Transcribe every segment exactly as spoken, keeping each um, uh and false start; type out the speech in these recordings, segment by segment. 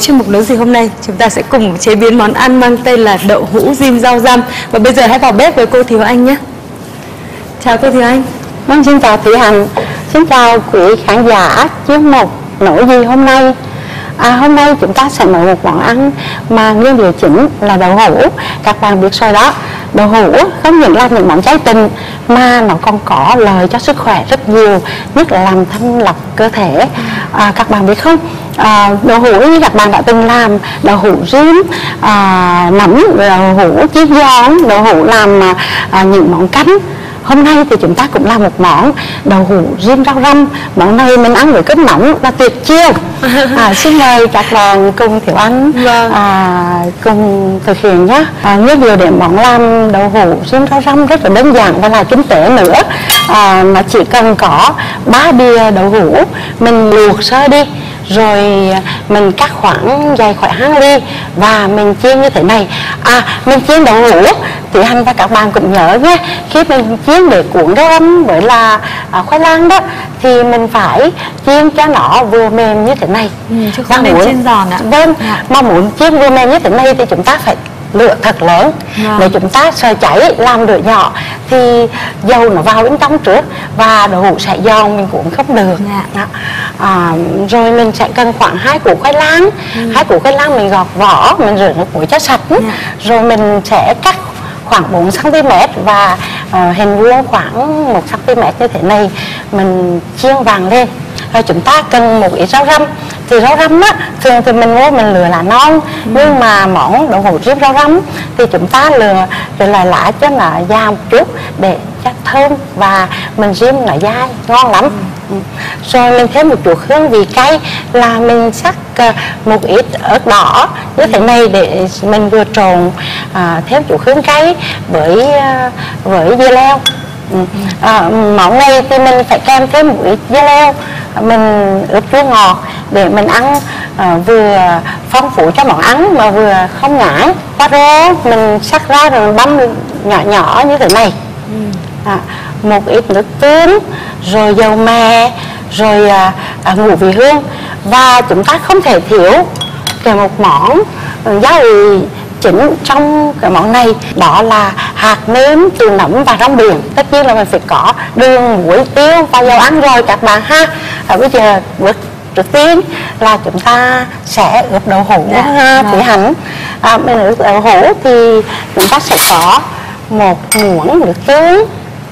chuyên mục nấu gì hôm nay, chúng ta sẽ cùng chế biến món ăn mang tên là đậu hũ rim rau răm. Và bây giờ hãy vào bếp với cô Thiếu Anh nhé. Chào cô Thiếu Anh. Vâng, xin chào Thủy Hạnh, xin chào quý khán giả chuyên mục nấu gì hôm nay. À, hôm nay chúng ta sẽ nấu một món ăn mà nguyên liệu chính là đậu hũ. Các bạn biết rồi đó, đậu hũ không những là những món chay tình mà nó còn có lợi cho sức khỏe rất nhiều, nhất là làm thanh lọc cơ thể. À, các bạn biết không, à, đậu hũ như các bạn đã từng làm đậu hũ rim, à, nấm, đậu hũ chiên giòn, đậu hũ làm à, những món canh. Hôm nay thì chúng ta cũng làm một món đậu hũ rim rau răm. Món này mình ăn với cơm nóng là tuyệt chiêu. À, xin mời các bạn cùng Thiếu Anh vâng. à, cùng thực hiện nhé. À, nguyên liệu để món làm đậu hũ rim rau răm rất là đơn giản và là kinh tế nữa. À, nó chỉ cần có ba đĩa đậu hũ, mình luộc sơ đi, rồi mình cắt khoảng dài khoảng hai ly và mình chiên như thế này. À, mình chiên đậu hũ thì anh và các bạn cũng nhớ nhé, khi mình chiên để cuộn rau răm với là à, khoai lang đó thì mình phải chiên cho nó vừa mềm như thế này. Ừ, chứ không nên chiên giòn ạ. Vâng, dạ. Mà muốn chiên vừa mềm như thế này thì chúng ta phải lửa thật lớn. Vâng. Để chúng ta sợ cháy, làm lửa nhỏ thì dầu nó vào bên trong trước và đậu hũ sẽ giòn, mình cũng không được. Dạ. À, rồi mình sẽ cần khoảng hai củ khoai lang. Ừ. Hai củ khoai lang mình gọt vỏ, mình rửa nước muối cho sạch. Dạ. Rồi mình sẽ cắt khoảng bốn xăng ti mét và uh, hình vuông khoảng một xăng ti mét như thế này, mình chiên vàng lên. Rồi chúng ta cần một ít rau răm. Thì rau răm á, thường thì mình mua mình lựa lá non. Ừ. Nhưng mà món đậu hũ rim rau răm thì chúng ta lựa rồi là lá cho nó già một chút để cho thơm và mình rim nó dai, ngon lắm. Ừ. Rồi mình thêm một chút hương vị cay là mình sắc một ít ớt đỏ như thế này để mình vừa trộn à, thêm chút hương cay với với dưa leo. Ừ. À, món này thì mình phải kèm thêm một ít dưa leo, mình ướp chua ngọt để mình ăn à, vừa phong phú cho món ăn mà vừa không ngán. Qua rô mình sắc ra rồi băm nhỏ nhỏ như thế này. Ừ. À, một ít nước tương, rồi dầu mè, rồi à, à, ngũ vị hương. Và chúng ta không thể thiếu cái một món gia vị chính trong cái món này, đó là hạt nêm từ nấm và rong biển. Tất nhiên là mình phải có đường, muối, tiêu và dầu ăn rồi các bạn ha. Và bây giờ bước trước tiên là chúng ta sẽ ướp đậu hũ ha, Thủy Hạnh. À, mình ướp đậu hũ thì chúng ta sẽ có một muỗng nước tương,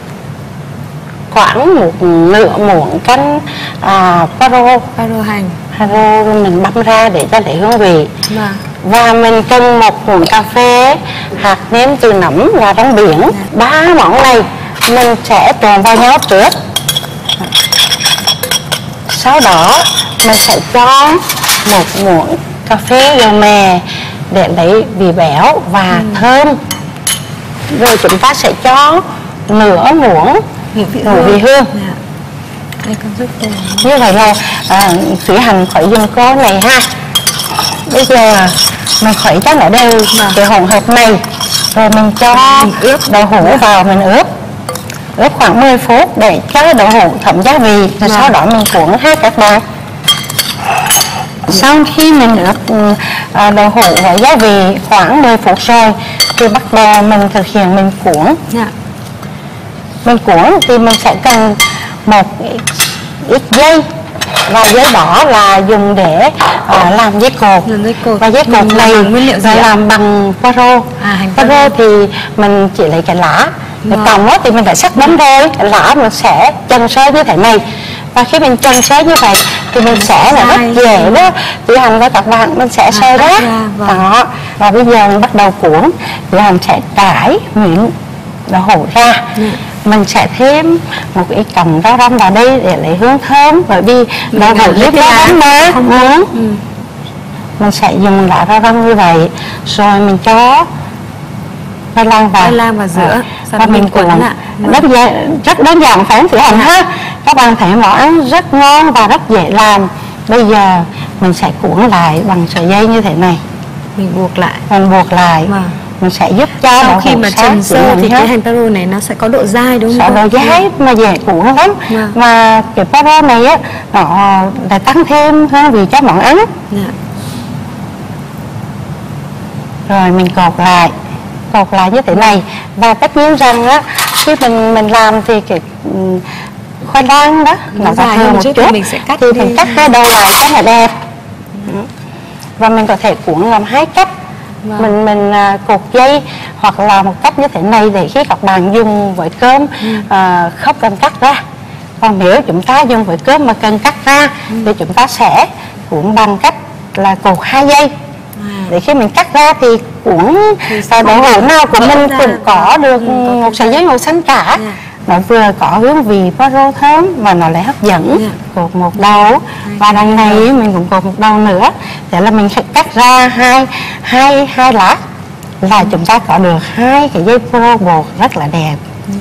khoảng một nửa muỗng canh à, paro paro hành paro mình băm ra để cho lấy hương vị. Và, và mình cần một muỗng cà phê hạt nêm từ nấm và rong biển. Dạ. Ba món này mình sẽ trộn vào nhau trước, sau đó mình sẽ cho một muỗng cà phê dầu mè để lấy vị béo và ừ. thơm. Rồi chúng ta sẽ cho nửa muỗng ngũ vị hương. Dạ. Đây con giúp tôi. Như vậy là à, Thủy Hạnh phải dùng cô này ha. Bây giờ mình khuấy cho nó đều à. cái hỗn hợp này, rồi mình cho mình ướp đậu hũ à. vào, mình ướp ướp khoảng mười phút để cho đậu hũ thấm gia vị. Rồi à. sau đó mình cuốn ha các bạn. Sau khi mình ướp à, đậu hũ với gia vị khoảng mười phút rồi thì bắt đầu mình thực hiện mình cuốn. Dạ. Mình cuốn thì mình sẽ cần một ít dây, và dây đó là dùng để uh, làm dây cột. Dây cột. Và dây cột này là làm bằng paro. À, paro thì mình chỉ lấy cái lá, cái còng thì mình phải sắc bén rồi, cái lá mình sẽ chần sơ như thế này. Và khi mình chần sơ như vậy thì mình sẽ là rất dễ đó, Thủy Hạnh và các bạn mình sẽ sơ đó. Đó. Và bây giờ mình bắt đầu cuốn thì mình sẽ trải miếng đậu hũ ra. Ừ. Mình sẽ thêm một ít cọng rau răm vào đây để lấy hương thơm, bởi vì đậu hũ rất rau răm mà. Ừ. Ừ. Mình sẽ dùng lá rau răm như vậy, rồi mình cho khoai lang vào, khoai lang vào giữa, à, và mình cuốn. Rất, rất đơn giản phải không Thủy Hạnh ha? Các bạn thấy món ăn rất ngon và rất dễ làm. Bây giờ mình sẽ cuốn lại bằng sợi dây như thế này, mình buộc lại, mình buộc lại. Mà. Mình sẽ giúp cho sau khi mà trần sơ thì cái hành paro này nó sẽ có độ dai đúng không? Độ dai mà dễ cuốn lắm. Dạ. Mà cái paro này á nó để tăng thêm hương vị cho món ăn. Dạ. rồi mình cột lại, cột lại như thế này. Và tất nhiên rằng á, khi mình mình làm thì cái khoai lang đó nó dài hơn một chút, chút. Mình sẽ cắt thì đi. mình cắt hai đầu lại cho nó đẹp. Và mình có thể cuốn làm hai cách. Vâng. mình mình à, cột dây hoặc là một cách như thế này để khi các bạn dùng với cơm ừ. à, không cần cắt ra. Còn nếu chúng ta dùng với cơm mà cần cắt ra ừ. thì chúng ta sẽ cuốn bằng cách là cột hai dây à. Để khi mình cắt ra thì cuốn à, đậu hũ nào của mình ra. Cũng có được ừ, một sợi dây màu xanh cả yeah. Nó vừa có hương vị bó rô thơm mà nó lại hấp dẫn yeah. Cột một đầu yeah. Và đằng này mình cũng cột một đầu nữa. Thế là mình cắt ra hai hai hai lá là ừ. chúng ta có được hai cái dây pro bột rất là đẹp. ừ.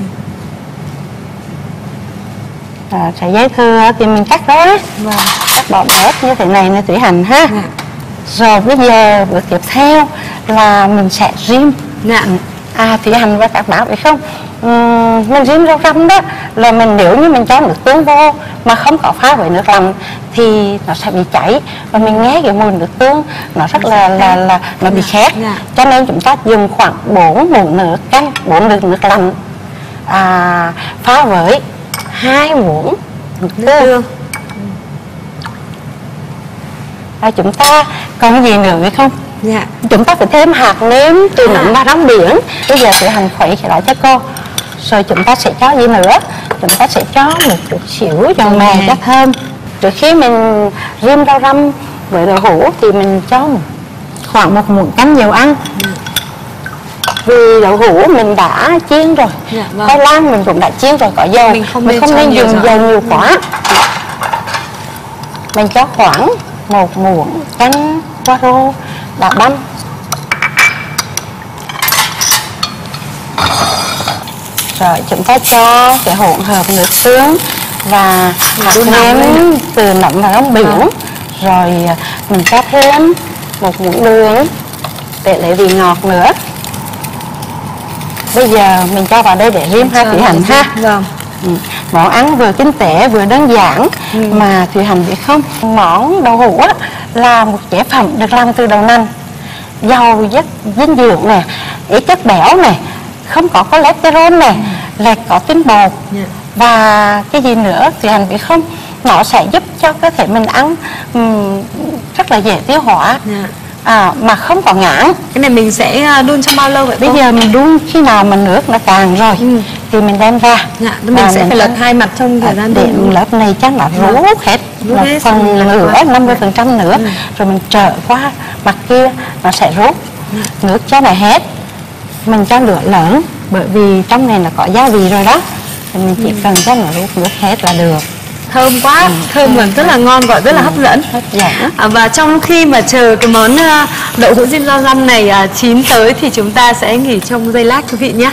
À, sợi dây thừa thì mình cắt ra wow. Cắt bỏ bớt như thế này là tùy hành ha. yeah. Rồi bây giờ bước tiếp theo là mình sẽ rim. yeah. À thì hành và các bạn phải không? Uhm, mình rim rau răm đó là mình nếu như mình cho nước tương vô mà không có pha với nước lạnh thì nó sẽ bị cháy và mình nghe cái mùi nước tương nó rất là là là nó bị khét. yeah. Cho nên chúng ta dùng khoảng bốn muỗng nước canh, bốn muỗng nước lạnh à, pha với hai muỗng nước tương. À, chúng ta còn gì nữa phải không? Dạ. Chúng ta phải thêm hạt nêm từ nấm và rong biển. Bây giờ sẽ hành khuấy cái đó cho cô. Rồi chúng ta sẽ cho gì nữa? Chúng ta sẽ cho một chút xíu dầu mè cho thơm. Trước khi mình rim rau răm với đậu hũ thì mình cho khoảng một muỗng canh dầu ăn. ừ. Vì đậu hũ mình đã chiên rồi, dạ, vâng. Khoai lang mình cũng đã chiên rồi có dầu. Mình không, mình không nên dùng dầu nhiều quá. ừ. Mình cho khoảng một muỗng canh qua rô đã băm. Rồi chúng ta cho cái hỗn hợp nước tương và hạt nêm từ nấm và rong biển. à. Rồi mình cho thêm một muỗng đường để lấy vị ngọt nữa. Bây giờ mình cho vào đây để rim hai Thủy Hành ha. Vâng. ừ. Món ăn vừa kinh tế vừa đơn giản ừ. mà Thủy Hành biết không? Món đậu hũ á là một chế phẩm được làm từ đậu nành, giàu chất dinh dưỡng nè, ít chất béo này, không có cholesterol này, ừ. lại có tinh bột. yeah. Và cái gì nữa Thủy Hành biết không? Nó sẽ giúp cho cơ thể mình ăn um, rất là dễ tiêu hóa. yeah. À, mà không có ngán. Cái này mình sẽ đun trong bao lâu vậy? Bây cô? Giờ mình đun khi nào mà nước nó càng rồi ừ. thì mình đem ra. Dạ, mình à, sẽ mình phải lật hai mặt trong thời gian để lớp này chắc là rú dạ. hết một phần nữa, năm mươi phần trăm nữa. ừ. Rồi mình trở qua mặt kia nó sẽ rút. ừ. Nước cho này hết. Mình cho lửa lớn bởi vì trong này là có gia vị rồi đó. Thì mình chỉ ừ. cần cho nó rút nước hết là được. Thơm quá, ừ. thơm và rất là ngon, gọi rất là ừ. hấp dẫn. dạ. à, Và trong khi mà chờ cái món uh, đậu hũ rim rau răm này uh, chín tới thì chúng ta sẽ nghỉ trong giây lát quý vị nhé.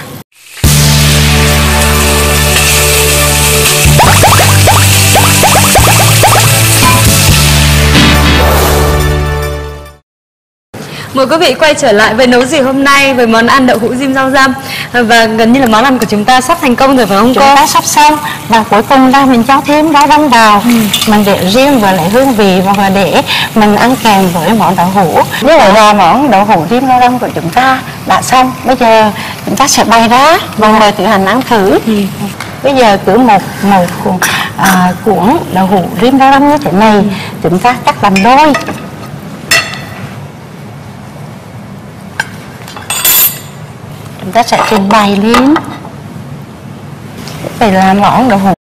Mời quý vị quay trở lại với Nấu Gì Hôm Nay với món ăn đậu hũ rim rau răm. Và gần như là món ăn của chúng ta sắp thành công rồi phải không chúng cô? Chúng ta sắp xong và cuối cùng là mình cho thêm rau răm vào. ừ. Mình để riêng và lại hương vị và để mình ăn kèm với món đậu hũ. Như vậy là món đậu hũ rim rau răm của chúng ta đã xong. Bây giờ chúng ta sẽ bày ra và mời Thủy Hành ăn thử. ừ. Bây giờ cứ một một à, cuộn đậu hũ rim rau răm như thế này ừ. chúng ta cắt làm đôi. Chúng ta sẽ trình bày lên. Vậy là món đậu hũ